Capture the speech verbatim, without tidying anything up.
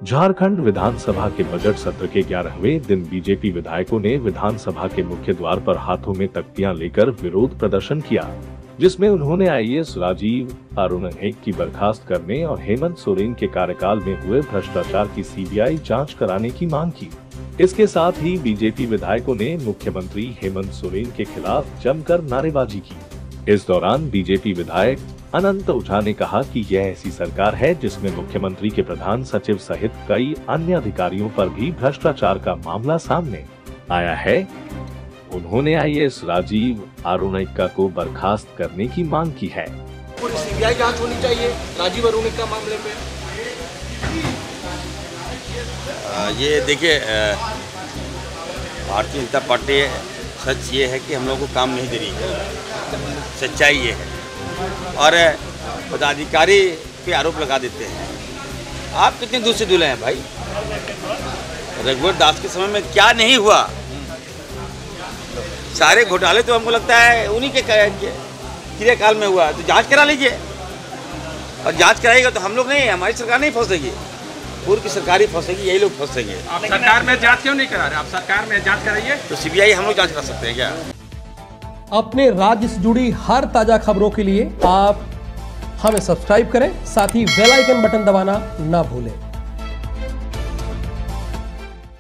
झारखंड विधानसभा के बजट सत्र के ग्यारहवें दिन बीजेपी विधायकों ने विधानसभा के मुख्य द्वार पर हाथों में तख्तियां लेकर विरोध प्रदर्शन किया, जिसमें उन्होंने आई ए एस राजीव आरुणहेक की बर्खास्त करने और हेमंत सोरेन के कार्यकाल में हुए भ्रष्टाचार की सी बी आई जांच कराने की मांग की। इसके साथ ही बीजेपी विधायकों ने मुख्यमंत्री हेमंत सोरेन के खिलाफ जमकर नारेबाजी की। इस दौरान बीजेपी विधायक अनंत ओझा ने कहा कि यह ऐसी सरकार है जिसमें मुख्यमंत्री के प्रधान सचिव सहित कई अन्य अधिकारियों पर भी भ्रष्टाचार का मामला सामने आया है। उन्होंने आई ए एस राजीव आरुणहेक को बर्खास्त करने की मांग की है। पूरी सी बी आई जांच होनी चाहिए राजीव आरुणहेक का मामले में। आ, ये देखिए, भारतीय जनता पार्टी, सच ये है कि हम लोगों को काम नहीं दे रही है, सच्चाई ये है। और पदाधिकारी पे आरोप लगा देते हैं। आप कितने दूर से दूल्हे हैं भाई? रघुवर दास के समय में क्या नहीं हुआ? सारे घोटाले तो हमको लगता है उन्हीं के क्रियाकाल में हुआ। तो जांच करा लीजिए, और जांच कराएगा तो हम लोग नहीं, हमारी सरकार नहीं फंसेगी, पूर्व की सरकार ही फंसेगी, यही लोग फंसेंगे। आप सरकार में जांच क्यों नहीं करा रहे? आप सरकार में जांच कराइए। तो सी बी आई हम लोग जांच करा सकते हैं क्या? अपने राज्य से जुड़ी हर ताजा खबरों के लिए आप हमें सब्सक्राइब करें, साथ ही बेल आइकन बटन दबाना ना भूलें।